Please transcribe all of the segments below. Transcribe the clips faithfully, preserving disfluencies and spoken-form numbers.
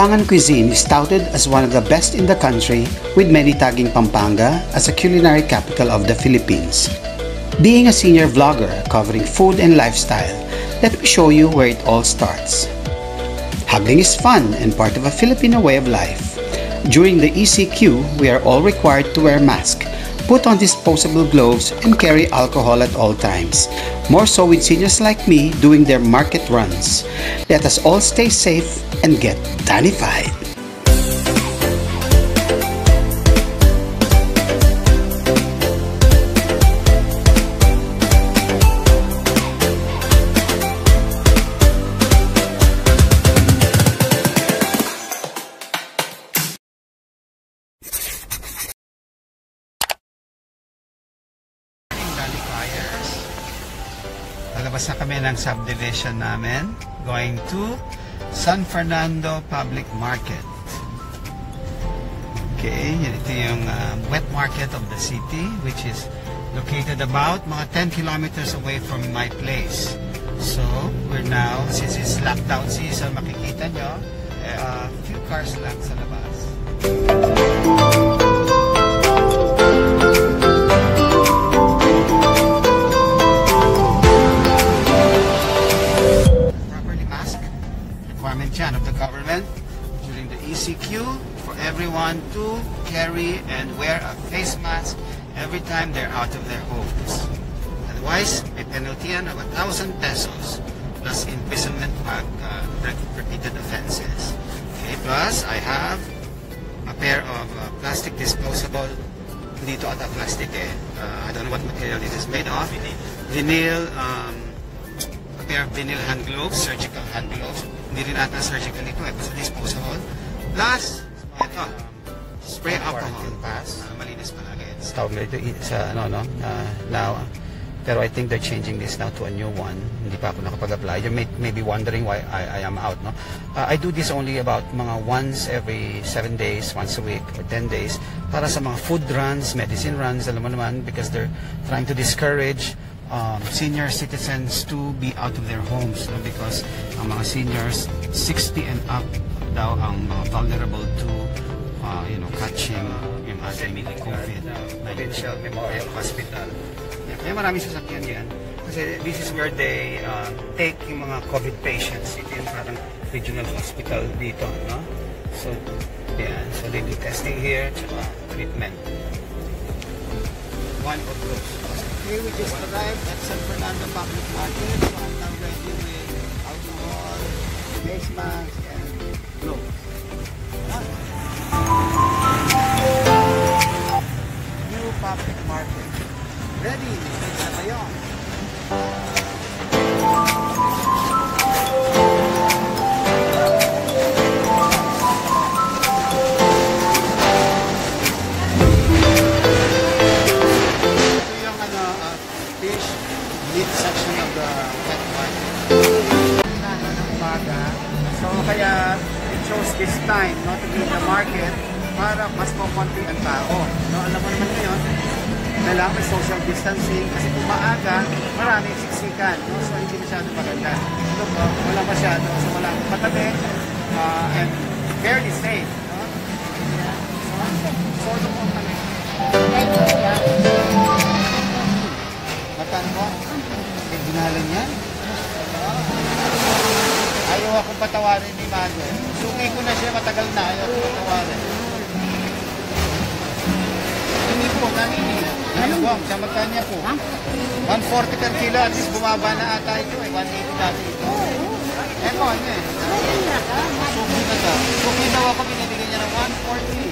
Kapampangan cuisine is touted as one of the best in the country, with many tagging Pampanga as a culinary capital of the Philippines. Being a senior vlogger covering food and lifestyle, let me show you where it all starts. Haggling is fun and part of a Filipino way of life. During the E C Q, we are all required to wear masks, put on disposable gloves, and carry alcohol at all times. More so with seniors like me doing their market runs. Let us all stay safe and get Danified. Lalabas na kami ng subdivision namin, going to San Fernando Public Market. Okay, ito yung uh, wet market of the city, which is located about mga ten kilometers away from my place. So, we're now, since it's lockdown season, makikita nyo, a uh, few cars lang sa labas. Of the government during the E C Q for everyone to carry and wear a face mask every time they're out of their homes. Otherwise, may penalty of a thousand pesos plus imprisonment pag uh, repeated offenses. Okay, plus I have a pair of uh, plastic disposable. Dito ata plastic eh. Uh, I don't know what material it is made of. Vinyl. Um, a pair of vinyl hand gloves, surgical hand gloves. Hindi rin ata surgical ito eh, basta disposable. Plus, ito, spray alcohol. Pass. Uh, malinis palagi. Tawag nito sa ano, no? Uh, now, pero I think they're changing this now to a new one. Hindi pa ako nakapag-apply. You may, may be wondering why I, I am out, no? Uh, I do this only about mga once every seven days, once a week, or ten days, para sa mga food runs, medicine runs, alam mo naman, because they're trying to discourage Um, senior citizens to be out of their homes, no? Because ang mga seniors sixty and up daw ang mga vulnerable to uh, you know, catching yung ating COVID Provincial Memorial Hospital. Yeah, kaya maraming sasakyan yan kasi this is where they uh, take yung mga COVID patients. Ito yung parang regional hospital dito, no? So yeah, so they do testing here, tsaka treatment. One of those. Okay, we just arrived at San Fernando Public Market. So I'm now ready with alcohol, face mask, and gloves. New public market. Ready? Ready na kayo? Section of the wet market. So kaya it chose this time, no, to be in the market para mas kumonti ang tao. No, alam mo naman ngayon, kailangan may social distancing kasi kung maaga, maraming siksikan. No? So hindi masyado maganda. So, uh, wala masyado. So wala patabi uh, and fairly safe. No? So, solo mo kami. Matan mo? Ginalan yan? Ayaw akong patawarin ni Mado. Suki ko na siya, matagal na. Ayaw akong patawarin. Hindi po, nanini. Ano ba? Sa magkanya po. one forty per kilo. At least bumaba na ata ito eh. one eighty dati ito. Eh po, ano eh. Suki na siya. Suki daw ako, binibigyan niya ng one forty.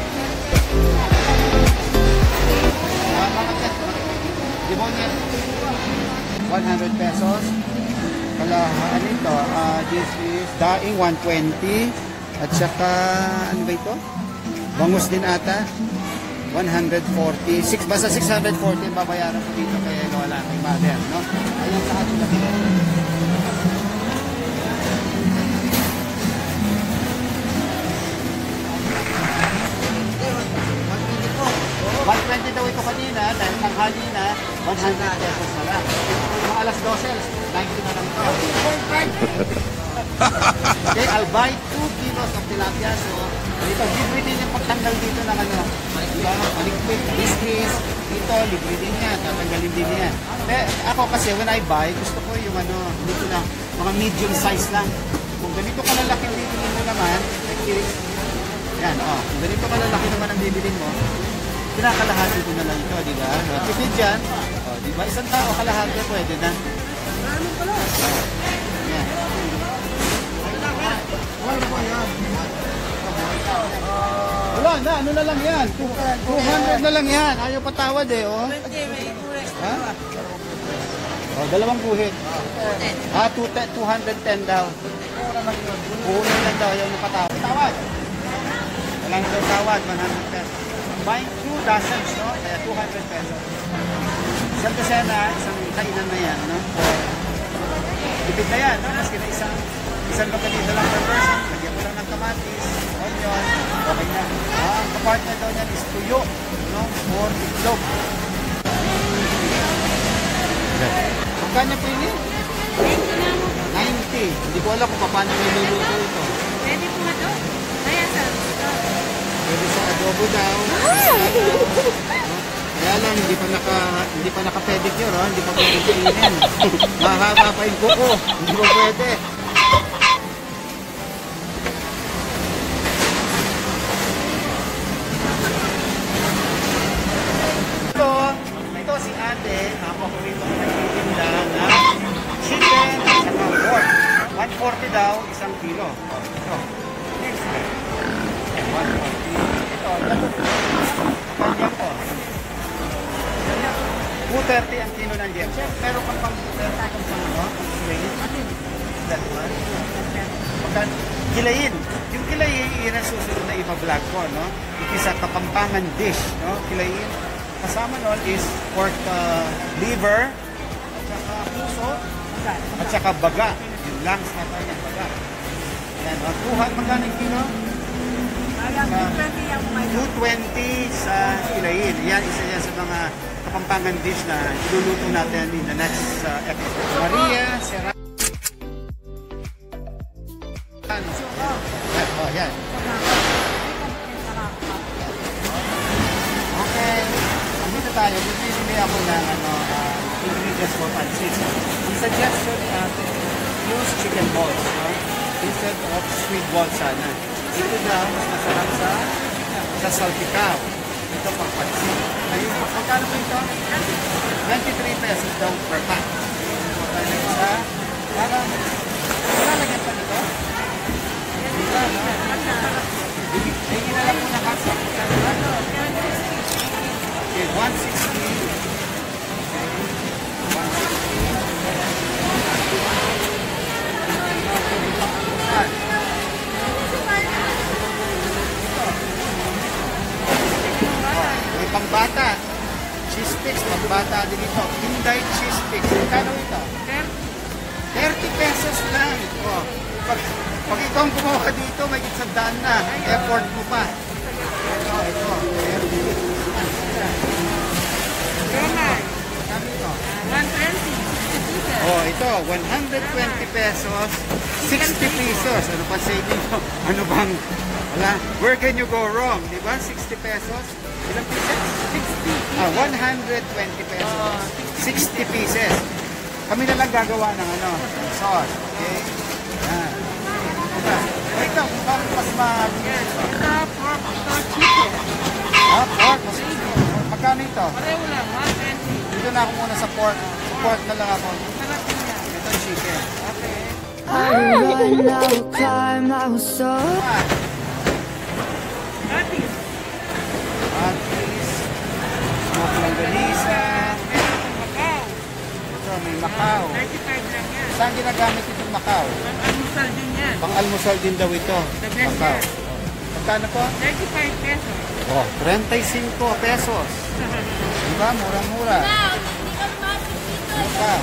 Ah, mga test. Di ba niya? one hundred pesos. Kalahaan ito, uh, this is daing one twenty. At saka, ano ba ito? Bangus din ata. one forty. Six, basta six forty ang babayaran ko dito kay Lola, kay Mother, no? Ayan sa ating laki. one twenty daw ito kanina, dahil tanghali na, one hundred pesos na lang. Mga alas twelve, ninety na lang ito. Okay, I'll buy two kilos of tilapia. So, dito, libre din yung pagtanggal dito ng ano. Diba? Malikpit, business. Dito, libre din yan. Tatanggalin din yan. Eh, ako kasi, when I buy, gusto ko yung ano, dito lang, mga medium size lang. Kung ganito kalalaki yung bibilin mo naman, like, yan, oh, kung ganito kalalaki naman ang bibilin mo, kinakalahati ko na lang ito, di ba? Tipid dyan, oh, di ba? Isang tao kalahati, pwede na. Ano pala? Yan. Wala na, ano na lang yan? two hundred na lang yan. Ayaw patawad eh, oh. Ha? Oh, dalawang guhit. Ah, two hundred ten daw. Puhunan lang daw, ayaw na patawad. Tawad! Walang daw tawad, one hundred pesos. Buying two dozens, no? Kaya two hundred pesos. Isang dosena, isang kainan na yan, no? Tipid na yan, no? Maski na isang isang bagalita lang per person. Lagyan mo lang ng kamatis, onion, okay na. Ah, ang kapartner daw niyan is tuyo, no? Or itlog. Magkano pili? ninety. Hindi ko alam kung paano niluluto ito. Pwede po na to? Kaya sa Pwede sa adobo daw. Kaya lang, hindi pa naka hindi pa naka-pedicure, oh. Hindi pa pwede kainin. Mahaba pa yung kuko. Hindi pa pwede. Ito, ito si ate, napakuwito ko nagtitinda na chicken at saka pork. one forty daw, isang kilo. Ito. Next one forty. Ito, ito. Panjang ko. two thirty ang kilo ng jem. Meron kang pang two thirty kung saan mo? That one? Pagka, kilayin. Yung kilayin, yun ang susunod na ipa-vlog ko, no? It is a Kapampangan dish, no? Kilayin. Kasama nun is pork uh, liver, at saka puso, at saka baga. Yung lungs na tayo ng baga. Yan, uh, kuha, magkano yung kilo? two twenty sa kilayin. Yan, isa yan sa mga Kapampangan dish na iluluto natin in the next uh, episode. Maria Serrano. Yan, oh, yan. Okay. Dito tayo, bibili ako ng ano, uh, ingredients for pancit. Ang suggestion natin, use chicken balls, no? Instead of sweet balls sana. Ito daw, mas masarap sa sa salpikaw. Ito pang pancit. Ayun, magkano po ito? twenty-three pesos daw per pack. Kaya isa, parang, lalagyan pa nito? Wala, no? Hingin na lang muna kapsa. Okay, one sixty. one sixty. May pambata. Cheese sticks, pambata din ito. Inday cheese sticks. Kano ito? thirty pesos lang. Oh. Pag, pag ito ang gumawa dito, may isandaan na. Effort mo pa. Ito, ito. Kano ito? one twenty. Oh, ito, one hundred twenty pesos, sixty pesos. Ano pa saving mo? Ano bang, wala, where can you go wrong? Di ba? sixty pesos? Ilang pieces? sixty. Ah, one hundred twenty pesos. sixty pieces. Kami na lang gagawa ng ano, sauce. Okay? Yan. Diba? Oh, ito, mukhang mas mag... Ito, pork, ito, chicken. Ah, pork. Mas, magkano ito? Pareho lang, one twenty. Dito na ako muna sa pork. Sa pork na lang ako. Sarap din yan. Ito chicken. Okay. I run, I will climb, I will soar. Ah, Ati. at least, smoke langganisa. Macau. Ito, may Macau. thirty-five lang yan. Saan ginagamit itong Macau? Pang-almusal din yan. Pang-almusal din daw ito. The best Macau. yan. Magkano po? thirty-five pesos. Oh, thirty-five pesos. Diba? Mura-mura. Ano pa?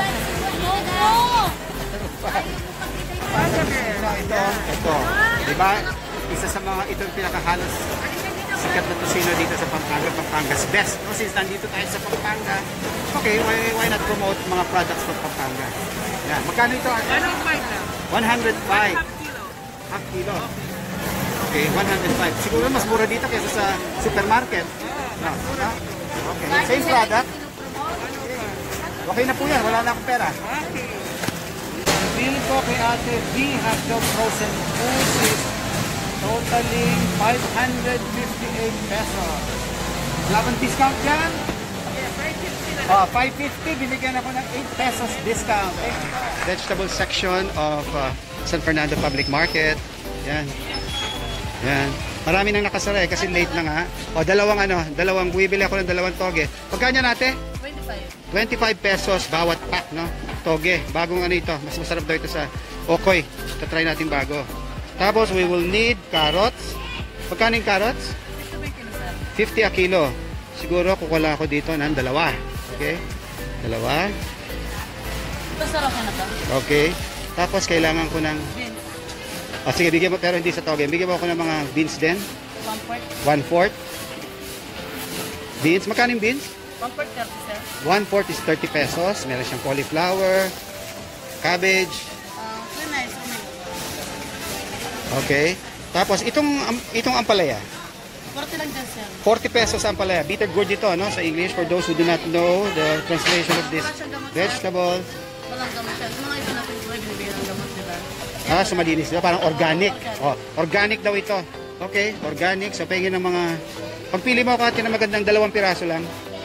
Ano pa? Pasaber. Ito, ito. Ito. Diba? Isa sa mga, ito yung pinakahalos sikat na tusino dito sa Pampanga. Pampanga's best. No? Since nandito tayo sa Pampanga, okay, why, why not promote mga products from Pampanga? Yan. Magkano ito? one oh five lang. one hundred five. Half kilo. Half kilo. Okay, one hundred five. Siguro mas mura dito kaysa sa supermarket. No, no? Okay, same product. Okay na po yan, wala na akong pera. Okay. Bill ko kay Ate V hotdog frozen foods is totaling five hundred fifty-eight pesos. Wala bang discount dyan? Yeah, five fifty na. Oh, five fifty, binigyan ako ng eight pesos discount. Vegetable section of uh, San Fernando Public Market. Yan. Yan. Marami nang nakasara eh, kasi late na nga. O, dalawang ano, dalawang, bumibili ako ng dalawang toge. Pagkanya natin? twenty-five. twenty-five pesos bawat pack, no? Toge. Bagong ano ito. Mas masarap daw ito sa Okoy. Tatry natin bago. Tapos, we will need carrots. Pagkano yung carrots? fifty a kilo. Siguro, kukuha ako dito ng dalawa. Okay? Dalawa. Masarap na ba? Okay. Tapos, kailangan ko ng... Beans. Ah, sige, bigyan mo, pero hindi sa toge. Bigyan mo ako ng mga beans din. One fourth. One fourth. Beans. Magkano yung beans? One fourth thirty, sir. One fourth is thirty pesos. Meron siyang cauliflower, cabbage. Uh, so nice. So nice. Okay. Tapos, itong, am- itong ampalaya. forty lang dyan, sir. forty pesos ang ampalaya. Bitter gourd ito, no? Sa English, for those who do not know the translation of this vegetable. Walang gamot siya. Yung mga ito natin buhay, binibigyan ng gamot, diba? Ah, so malinis diba? Parang organic. Oh, organic daw ito. Okay, organic. So, pahingin ng mga... Pagpili mo ako na magandang dalawang piraso lang.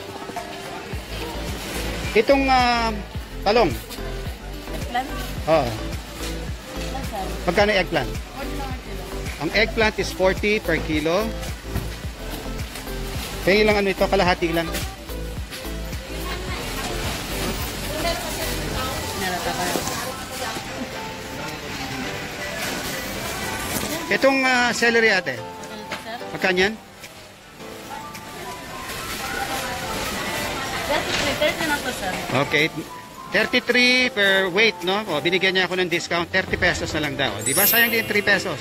Itong ah, talong. Eggplant? Oh, Lang, sir. magkano yung eggplant? forty lang ang kilo. Ang eggplant is forty per kilo. Pahingin lang ano ito, kalahati lang. Nalata ka. Itong ah, celery ate, Magkano to, sir? magkano yan? thirty-three. thirty na to, sir. Okay, thirty-three per weight, no? O, binigyan niya ako ng discount, thirty pesos na lang daw. Di ba? Sayang din three pesos.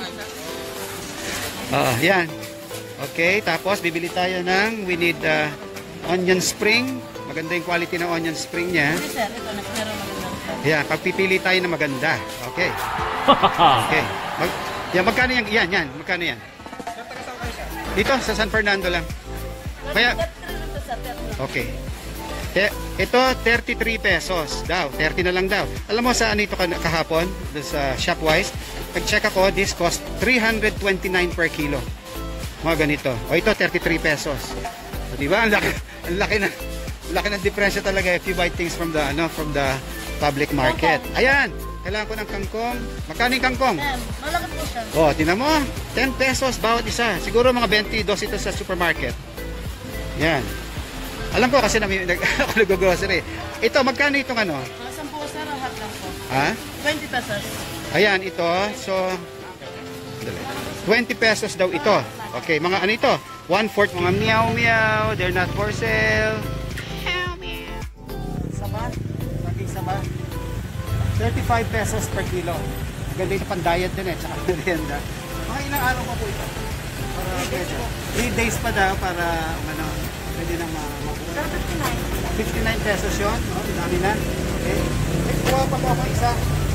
Ah, yan. Okay, tapos bibili tayo ng, we need uh, onion spring. Maganda yung quality ng onion spring niya. Hindi, sir. Ito, meron magandang, sir. Yan, pagpipili tayo na maganda. Okay. Okay. Mag, yan, magkano yan? Yan, yan. Magkano yan? Dito, sa San Fernando lang. Kaya, thirty-three na to, sir. thirty. okay. Te- ito, thirty-three pesos daw. thirty na lang daw. Alam mo sa ano ito ka- kahapon? Doon sa Shopwise. Nag-check ako, this cost three hundred twenty-nine per kilo. Mga ganito. O ito, thirty-three pesos. So, di ba? Ang laki, ang laki na, ang laki ng diferensya talaga if you buy things from the, ano, from the public market. Ayan! Kailangan ko ng kangkong. Magkano yung kangkong? Ma'am, malaki po siya. O, tinan mo. ten pesos bawat isa. Siguro mga twenty-two ito sa supermarket. Yan. Alam ko kasi na may, nag, ako nag-grocery. Ito, magkano itong ano? Mga sampu, sir. Lahat lang po. Ha? twenty pesos. Ayan, ito. So, twenty pesos daw ito. Okay, mga ano ito? one-fourth mga meow meow. They're not for sale. Meow meow. Sama. Laging sama. thirty-five pesos per kilo. Ganda ito pang diet din eh. Tsaka merienda. Mga ilang araw pa po ito? Para pwede. three days pa daw para ano, pwede na mabuhay. fifty-nine pesos yun. Oh, dami na. Okay. Eh, kuha pa po ako isa.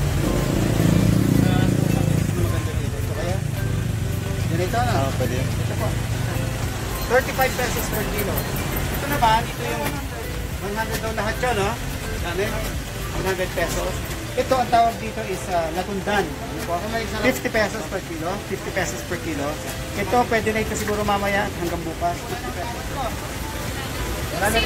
Uh, ano maganda dito? Ito kaya? Ganito na? Oo, pwede. Ito po. thirty-five pesos per kilo. Ito na ba? Ito yung one hundred daw lahat yun, no? Dami? one hundred pesos. Ito ang tawag dito is uh, latundan. fifty pesos per kilo. fifty pesos per kilo. Ito, pwede na ito siguro mamaya hanggang bukas. fifty pesos. Marami.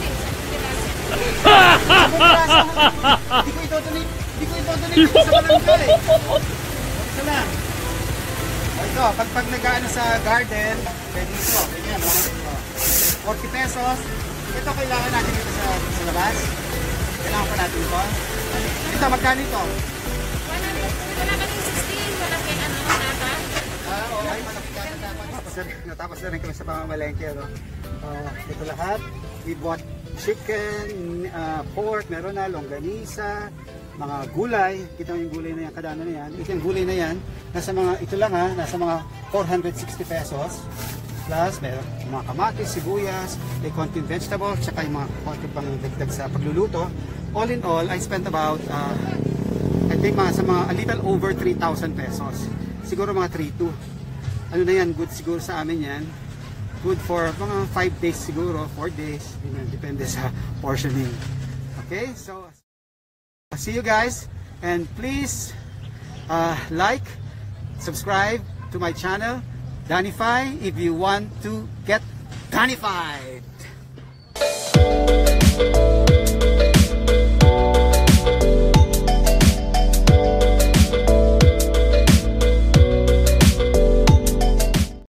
Hindi ko ito donate. Hindi ko ito donate sa barangay. Isa lang. O ito, pag, pag nag-ano sa garden, pwede ito. Ganyan, no? forty pesos. Ito kailangan natin dito sa, sa labas. Kailangan pa natin ito. Ito, magkano ito? Wala ka ng sixteen. Wala kayo ano, nata. Ah, okay. Malaki ka na dapat. Natapos na, natapos na rin kami sa pamamalengke. No? Uh, ito lahat. We bought chicken, uh, pork, meron na, longganisa, mga gulay. Kita mo yung gulay na yan, kadano na yan. Ito yung gulay na yan. Nasa mga, ito lang ha, nasa mga four hundred sixty pesos. Plus, meron mga kamatis, sibuyas, may konting vegetable, tsaka yung mga konting pang dagdag sa pagluluto. All in all, I spent about uh, I Okay, mga, sa mga a little over three thousand pesos. Siguro mga three two. Ano na yan, good siguro sa amin yan. Good for mga five days siguro, four days. Yun, depende sa portioning. Okay, so see you guys. And please uh, like, subscribe to my channel, Danify, if you want to get Danified.